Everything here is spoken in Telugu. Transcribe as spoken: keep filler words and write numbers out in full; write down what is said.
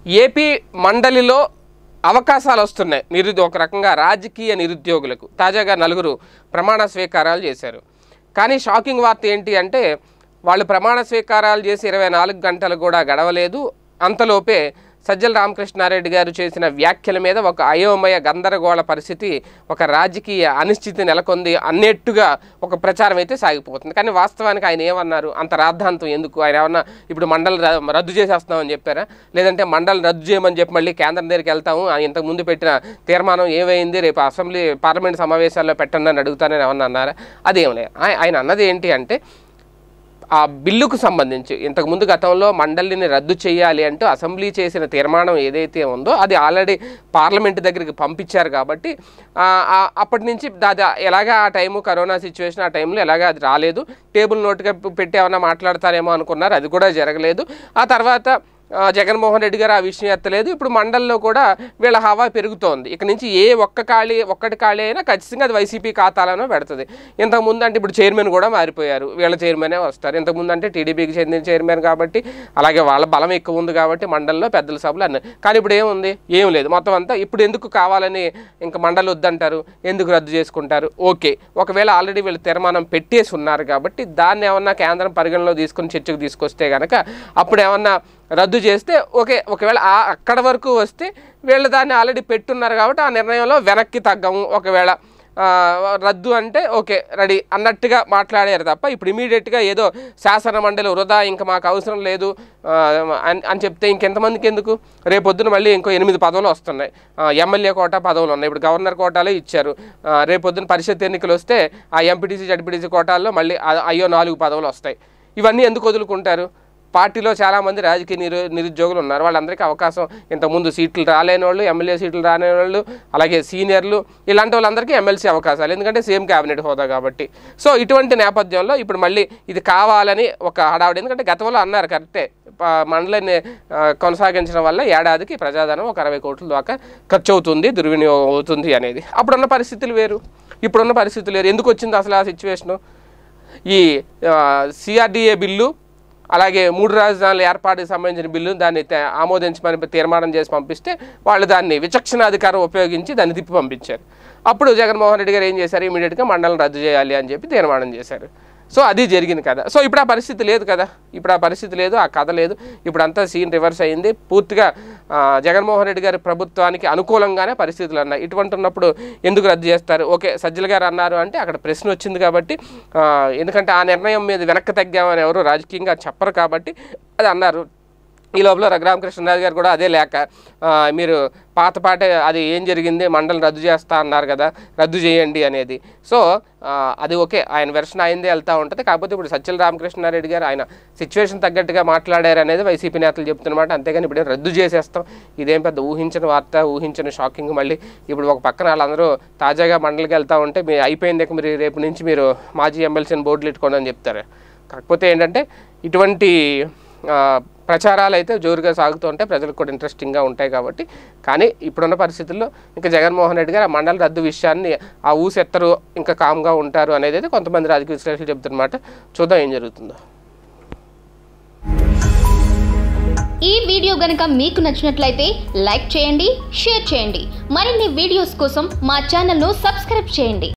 ఏపీ మండలిలో అవకాశాలు వస్తున్నాయి నిరుద్యోగ ఒక రకంగా రాజకీయ నిరుద్యోగులకు. తాజాగా నలుగురు ప్రమాణ స్వీకారాలు చేశారు. కానీ షాకింగ్ వార్త ఏంటి అంటే వాళ్ళు ప్రమాణ స్వీకారాలు చేసి ఇరవై నాలుగు గంటలు కూడా గడవలేదు. అంతలోపే సజ్జల రామకృష్ణారెడ్డి గారు చేసిన వ్యాఖ్యల మీద ఒక అయోమయ గందరగోళ పరిస్థితి, ఒక రాజకీయ అనిశ్చితి నెలకొంది అన్నట్టుగా ఒక ప్రచారం అయితే సాగిపోతుంది. కానీ వాస్తవానికి ఆయన ఏమన్నారు, అంత రాద్ధాంతం ఎందుకు? ఆయన ఏమన్నా ఇప్పుడు మండలి రద్దు చేసేస్తామని చెప్పారా, లేదంటే మండలి రద్దు చేయమని చెప్పి మళ్ళీ కేంద్రం దగ్గరికి వెళ్తాము, ఇంతకు ముందు పెట్టిన తీర్మానం ఏమైంది, రేపు అసెంబ్లీ పార్లమెంట్ సమావేశాల్లో పెట్టండి అని అడుగుతానని ఏమన్నా అన్నారా? అదేం లేదు. ఆయన అన్నది ఏంటి అంటే ఆ బిల్లుకు సంబంధించి ఇంతకుముందు గతంలో మండలిని రద్దు చేయాలి అంటూ అసెంబ్లీ చేసిన తీర్మానం ఏదైతే ఉందో అది ఆల్రెడీ పార్లమెంట్ దగ్గరికి పంపించారు. కాబట్టి అప్పటి నుంచి దాదా ఎలాగా ఆ టైము కరోనా సిచ్యువేషన్, ఆ టైంలో ఎలాగా అది రాలేదు. టేబుల్ నోటుగా పెట్టి ఏమైనా మాట్లాడతారేమో అనుకున్నారు, అది కూడా జరగలేదు. ఆ తర్వాత జగన్మోహన్ రెడ్డి గారు ఆ విషయం ఎత్తలేదు. ఇప్పుడు మండలిలో కూడా వీళ్ళ హవా పెరుగుతోంది. ఇక నుంచి ఏ ఒక్క ఖాళీ ఒక్కటి ఖాళీ అయినా ఖచ్చితంగా అది వైసీపీ ఖాతాలోనే పెడుతుంది. ఇంతకుముందు అంటే ఇప్పుడు చైర్మన్ కూడా మారిపోయారు, వీళ్ళ చైర్మనే వస్తారు. ఇంతకుముందు అంటే టీడీపీకి చెందిన చైర్మన్ కాబట్టి, అలాగే వాళ్ళ బలం ఎక్కువ ఉంది కాబట్టి మండలిలో పెద్దల సభలు అన్నీ. కానీ ఇప్పుడు ఏముంది, ఏం లేదు. మొత్తం అంతా ఇప్పుడు ఎందుకు కావాలని ఇంకా మండలి వద్దంటారు, ఎందుకు రద్దు చేసుకుంటారు? ఓకే, ఒకవేళ ఆల్రెడీ వీళ్ళు తీర్మానం పెట్టేసి ఉన్నారు కాబట్టి దాన్ని ఏమన్నా కేంద్రం పరిగణలో తీసుకుని చర్చకు తీసుకొస్తే కనుక అప్పుడు ఏమన్నా రద్దు చేస్తే ఓకే. ఒకవేళ అక్కడ వరకు వస్తే వీళ్ళు దాన్ని ఆల్రెడీ పెట్టున్నారు కాబట్టి ఆ నిర్ణయంలో వెనక్కి తగ్గము. ఒకవేళ రద్దు అంటే ఓకే రెడీ అన్నట్టుగా మాట్లాడారు తప్ప ఇప్పుడు ఇమీడియట్గా ఏదో శాసన మండలి వృధా, ఇంకా మాకు అవసరం లేదు అని చెప్తే ఇంకెంతమందికి ఎందుకు? రేపొద్దున మళ్ళీ ఇంకో ఎనిమిది పదవులు వస్తున్నాయి. ఎమ్మెల్యే కోటా పదవులు ఉన్నాయి, ఇప్పుడు గవర్నర్ కోటాలో ఇచ్చారు. రేపొద్దున పరిషత్ ఎన్నికలు వస్తే ఆ ఎంపీటీసీ జడ్పీటీసీ కోటాల్లో మళ్ళీ అయ్యో నాలుగు పదవులు వస్తాయి. ఇవన్నీ ఎందుకు వదులుకుంటారు? పార్టీలో చాలామంది రాజకీయ నిరు నిరుద్యోగులు ఉన్నారు. వాళ్ళందరికీ అవకాశం, ఇంతకుముందు సీట్లు రాలేని వాళ్ళు, ఎమ్మెల్యే సీట్లు రాని వాళ్ళు, అలాగే సీనియర్లు, ఇలాంటి వాళ్ళందరికీ ఎమ్మెల్సీ అవకాశాలు, ఎందుకంటే సేమ్ క్యాబినెట్ హోదా కాబట్టి. సో ఇటువంటి నేపథ్యంలో ఇప్పుడు మళ్ళీ ఇది కావాలని ఒక హడావుడి. ఎందుకంటే గతంలో అన్నారు కరెక్టే, మండలిని కొనసాగించడం వల్ల ఏడాదికి ప్రజాధనం ఒక అరవై కోట్ల దాకా ఖర్చు అవుతుంది, దుర్వినియోగం అవుతుంది అనేది. అప్పుడున్న పరిస్థితులు వేరు, ఇప్పుడున్న పరిస్థితులు వేరు. ఎందుకు వచ్చింది అసలు ఆ సిచ్యువేషను? ఈ సిఆర్డిఏ బిల్లు, అలాగే మూడు రాజధానుల ఏర్పాటుకు సంబంధించిన బిల్లు దాన్ని ఆమోదించమని తీర్మానం చేసి పంపిస్తే వాళ్ళు దాన్ని విచక్షణాధికారం ఉపయోగించి దాన్ని తిప్పి పంపించారు. అప్పుడు జగన్మోహన్ రెడ్డి గారు ఏం చేశారు, ఇమీడియట్గా మండలం రద్దు చేయాలి అని చెప్పి తీర్మానం చేశారు. సో అది జరిగింది కదా. సో ఇప్పుడు ఆ పరిస్థితి లేదు కదా, ఇప్పుడు ఆ పరిస్థితి లేదు, ఆ కథ లేదు. ఇప్పుడు అంతా సీన్ రివర్స్ అయింది. పూర్తిగా జగన్మోహన్ రెడ్డి గారి ప్రభుత్వానికి అనుకూలంగానే పరిస్థితులు అన్నాయి. ఇటువంటి ఉన్నప్పుడు ఎందుకు రద్దు చేస్తారు? ఓకే, సజ్జల గారు అన్నారు అంటే అక్కడ ప్రశ్న వచ్చింది కాబట్టి, ఎందుకంటే ఆ నిర్ణయం మీద వెనక్కి తగ్గామని ఎవరు రాజకీయంగా చెప్పరు కాబట్టి అది అన్నారు. ఈ లోపల రఘురామకృష్ణరాజు గారు కూడా అదే లేక మీరు పాత పాటే అది ఏం జరిగింది, మండలి రద్దు చేస్తా అన్నారు కదా, రద్దు చేయండి అనేది. సో అది ఓకే, ఆయన వెర్షన్ అయిందే వెళ్తూ ఉంటుంది. కాకపోతే ఇప్పుడు సజ్జల రామకృష్ణారెడ్డి గారు ఆయన సిచ్యువేషన్ తగ్గట్టుగా మాట్లాడారు అనేది వైసీపీ నేతలు చెప్తున్నమాట. అంతేగాని ఇప్పుడు రద్దు చేసేస్తాం ఇదేం పెద్ద ఊహించిన వార్త, ఊహించిన షాకింగ్. మళ్ళీ ఇప్పుడు ఒక పక్కన వాళ్ళందరూ తాజాగా మండలికి వెళ్తూ ఉంటే మీ అయిపోయింది, మీరు రేపు నుంచి మీరు మాజీ ఎమ్మెల్సీని బోర్డులు ఇట్టుకోండి అని చెప్తారు. కాకపోతే ఏంటంటే ఇటువంటి ప్రచారాలు అయితే జోరుగా సాగుతూ ఉంటే ప్రజలకు కూడా ఇంట్రెస్టింగ్గా ఉంటాయి కాబట్టి. కానీ ఇప్పుడున్న పరిస్థితుల్లో ఇంకా జగన్మోహన్ రెడ్డి గారు ఆ మండలి రద్దు విషయాన్ని ఆ ఊసెత్తరు, ఇంకా కామ్గా ఉంటారు అనేది అయితే కొంతమంది రాజకీయ విశ్లేషకులు చెబుతున్నమాట. చూద్దాం ఏం జరుగుతుందో. ఈ వీడియో గనుక మీకు నచ్చినట్లయితే లైక్ చేయండి, షేర్ చేయండి. మరిన్ని వీడియోస్ కోసం మా ఛానల్ను సబ్స్క్రైబ్ చేయండి.